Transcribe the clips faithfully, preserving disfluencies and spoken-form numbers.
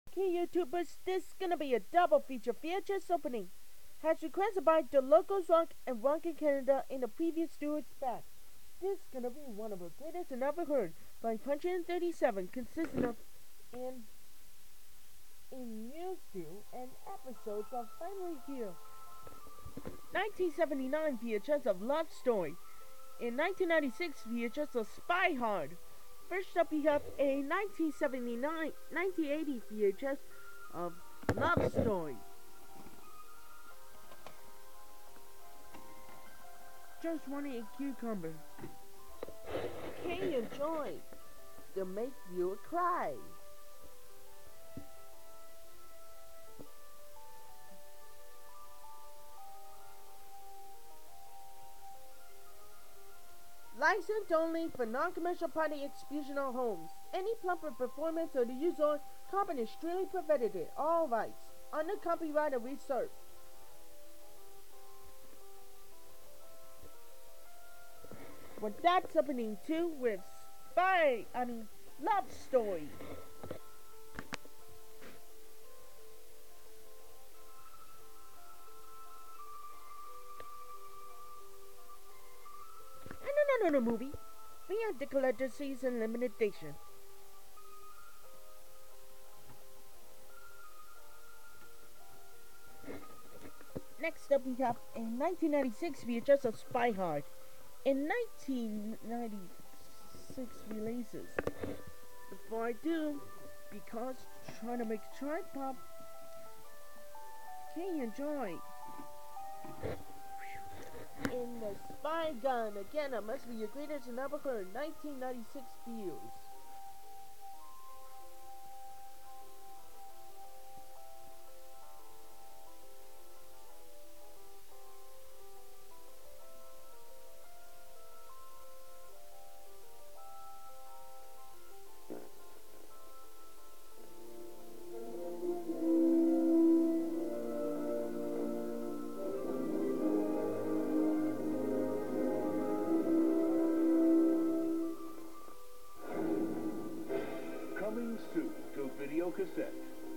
Okay, YouTubers, this is gonna be a double feature V H S opening. Has requested by the Locals Rock and Rock in Canada in the previous Stewart's back. This is gonna be one of the greatest I've ever heard. five hundred thirty-seven, consisting of in in news do and episodes of Finally Here. nineteen seventy-nine V H S of Love Story. In nineteen ninety-six V H S of Spy Hard. First up, we have a nineteen seventy-nine nineteen eighty V H S of Love Story. Just wanting a cucumber. Can you enjoy to make you cry? Licensed only for non-commercial party executional homes. Any plumper performance or the use of company is strictly prohibited. All rights under copyright and reserved. Well, that's opening two with Spy, I mean, Love Story. And another movie, we have the collector's season limited edition. Next up, we have a nineteen ninety-six V H S of Spy Hard. In nineteen ninety-six releases. Before I do, because trying to make tripod, can you enjoy? In the Spy Gun, again, it must be your greatest and ever heard, nineteen ninety-six views. Coming soon to video cassette.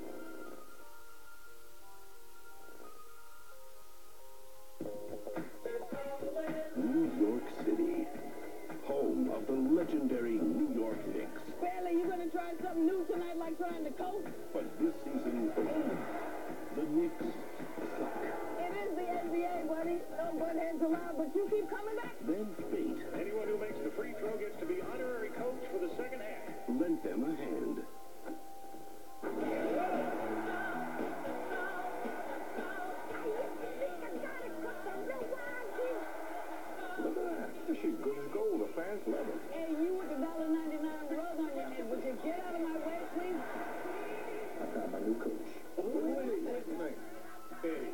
New York City, home of the legendary New York Knicks. Bailey, you gonna try something new tonight, like trying to coach? But this season, the Knicks suck. It is the N B A, buddy. No butt heads allowed, but you keep coming back. Then fate Anyone who makes the free throw gets to be honorary coach for the second half. lent them a hand. Look at that. She's good as gold. The fans love her. Hey, you with the dollar ninety-nine rug on your head, would you get out of my way, please? I got my new coach. Wait, wait, wait a minute. Eddie.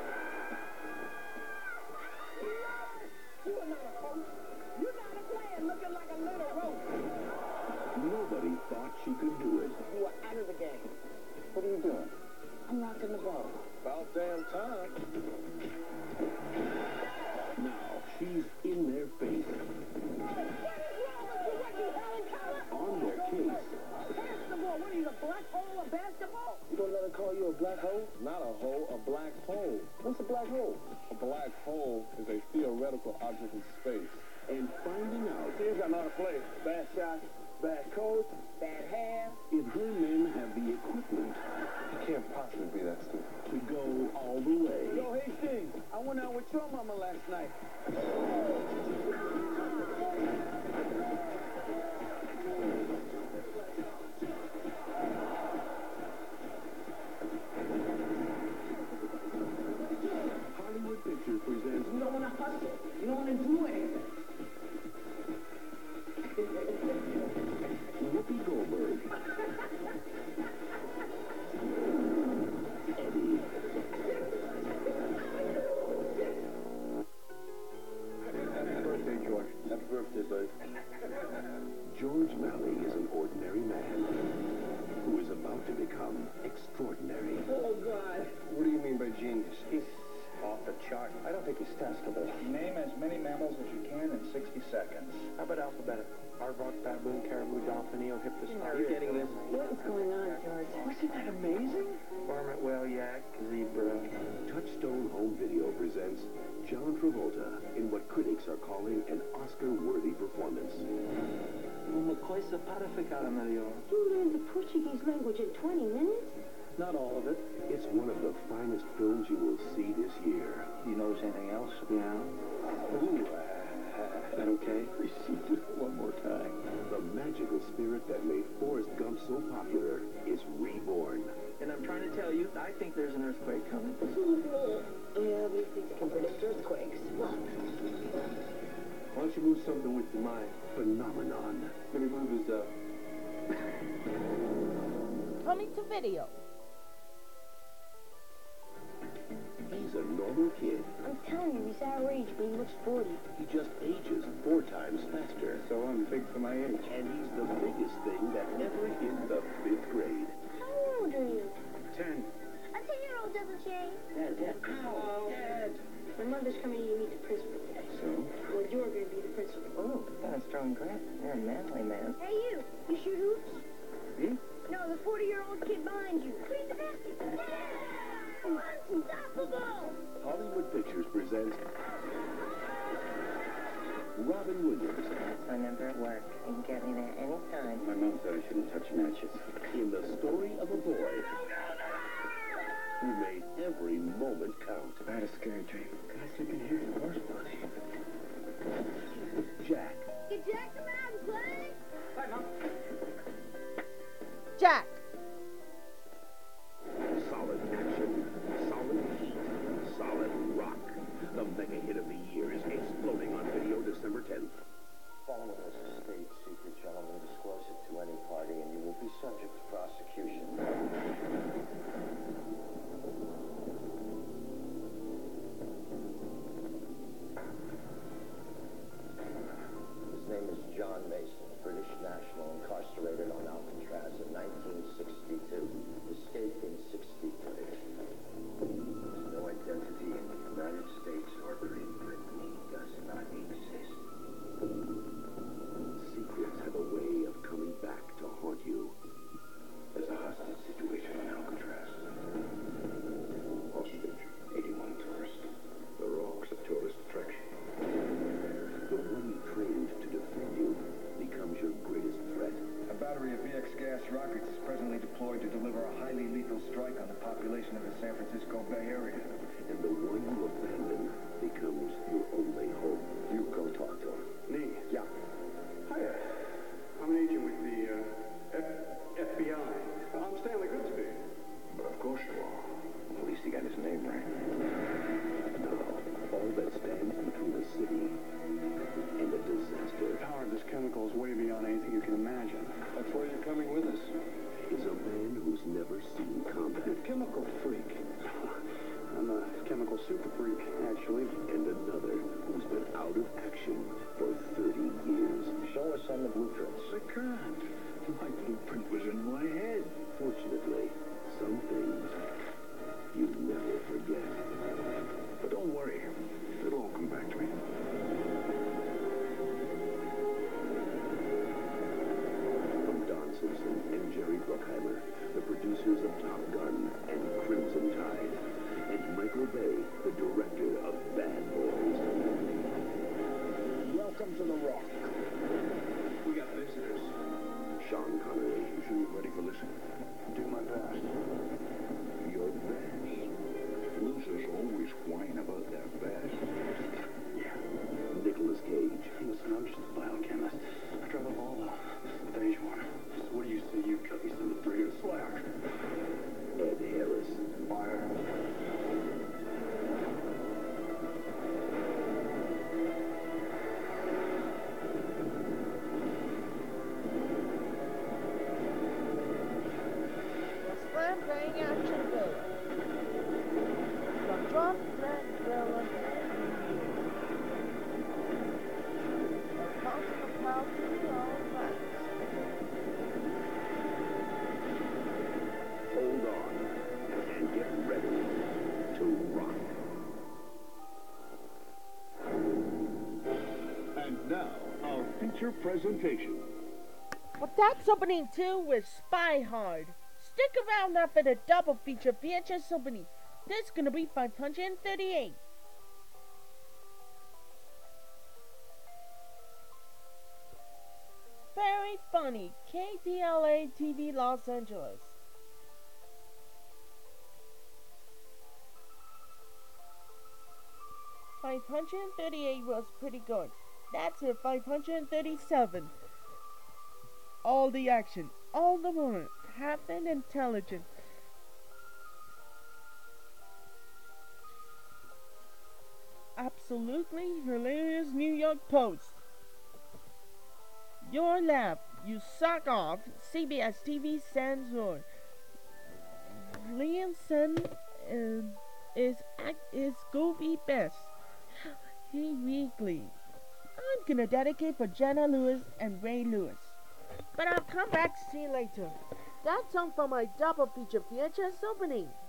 You are not a coach. You're not a player looking like a little rope. Nobody thought she could do it. You are out of the game. What are you doing? I'm rocking the ball. About damn time. Now she's in their face, What is wrong with you? What, you Helen Keller? on their case. Pass the ball. What are you, a black hole of basketball? You gonna let her call you a black hole? Not a hole, a black hole. What's a black hole? A black hole is a theoretical object in space. And finding out Teams got know how to play. Bad shot, bad coach, Bad hair. if her men have the equipment You can't possibly be that stupid. to go all the way. Yo, Hastings, I went out with your mama last night. Hollywood Pictures presents You don't want to hustle. You don't want to do anything. Whoopi Goldberg, Eddie, Happy birthday, George. Happy birthday, babe. George Malley is an ordinary man who is about to become extraordinary. Oh, God. What do you mean by genius? He's off the chart. I don't think he's testable. Name as many mammals as you can in sixty seconds. How about alphabetical? Aardvark, baboon, caribou, dolphin, eel, hippus. Are you getting this? What is going on, George? Wasn't that amazing? Oscar-worthy performance. Uma coisa para ficar melhor. You learned the Portuguese language in twenty minutes? Not all of it. It's one of the finest films you will see this year. You notice anything else? Yeah. Ooh, uh, that okay? Repeat it one more time. The magical spirit that made Forrest Gump so popular is reborn. And I'm trying to tell you, I think there's an earthquake coming. Yeah, these things can predict earthquakes. Look. Why don't you move something with your mind? Phenomenon. Maybe move his, uh... Coming to video. He's a normal kid. I'm telling you, he's our age, but he looks forty. He just ages four times faster. So I'm big for my age. And he's the biggest thing that ever hit the fifth grade. How old are you? Ten. A ten-year-old doesn't change. Dad, Dad. Ow, Dad. My mother's coming to meet the principal today. So? Well, you're going to be the principal. Oh, got a strong grip. You're a manly man. Hey, you. You shoot hoops? Me? No, the forty-year-old kid behind you. Clean the basket. Yeah! Unstoppable! Hollywood Pictures presents Robin Williams That's my number at work. You can get me there anytime. My mom said I shouldn't touch matches. in the story of a boy who made every moment count. I had a scary dream. Guys sleeping here in the horse body. Jack, Can Jack come out and play? Hi, Mom. Jack. solid action, solid heat, solid rock. The mega hit of the year is exploding on video December tenth. Following this state secret, gentlemen, disclose it to any party and you will be subject to prosecution. His name is John Mason, British national incarcerated on Alcatraz in nineteen sixty-two. Escaped in sixty-three. No identity in the United States or Great Britain. He does not exist. Secrets have a way of coming back to haunt you. There's a hostage situation on Alcatraz. Hostage. eighty-one tourists. The Rock's a tourist attraction. The one you trained to defend you becomes your greatest threat. A battery of V X gas rockets is presently deployed to deliver a highly lethal strike on the population of the San Francisco Bay Area. And the one you abandon becomes your only hope. You go talk to him. Lee. Yeah. Hiya. I'm an agent with the uh, F FBI. I'm Stanley Goodspeed. But of course you are. At least he got his name right. Now, all that stands between a city and a disaster The power of this chemical is way beyond anything you can imagine. That's why you're coming with us. is a man who's never seen combat. You're a chemical freak. I'm a chemical super freak, actually. And another who's been out of action for thirty years. Show us on the blueprints. I can't. My blueprint was in my head. Fortunately, some things you never forget. But don't worry. It'll all come back to me. From Don Simpson and Jerry Bruckheimer, the producers of Top Gun and Crimson Tide, and Michael Bay, the director of Bad Boys. Welcome to the Rock. We got visitors. Sean Connery, You sure you're ready for listening? Do my best. your best. Losers always whine about their best. Yeah. Nicolas Cage, Listen, I'm just a biochemist. I drove up all the beige one. So what do you say you cut me some of three of slack? Ed Harris, Fire. A slam bang action film. From John Frank Dillon. A constant power to all facts. hold on and get ready to rock. And now, our feature presentation. Well, that's opening two with Spy Hard. Stick around now for the double feature V H S opening. This is gonna be five hundred thirty-eight. Very funny. K T L A T V Los Angeles. five hundred thirty-eight was pretty good. That's a five hundred thirty-seven. All the action, all the moment, happened intelligent. Absolutely hilarious New York Post. Your laugh, you suck off. C B S T V censor. Liamson uh, is act is goofy best. He weekly. I'm gonna dedicate for Jenna Lewis and Ray Lewis. But I'll come back to see you later. That's all for my double feature V H S opening.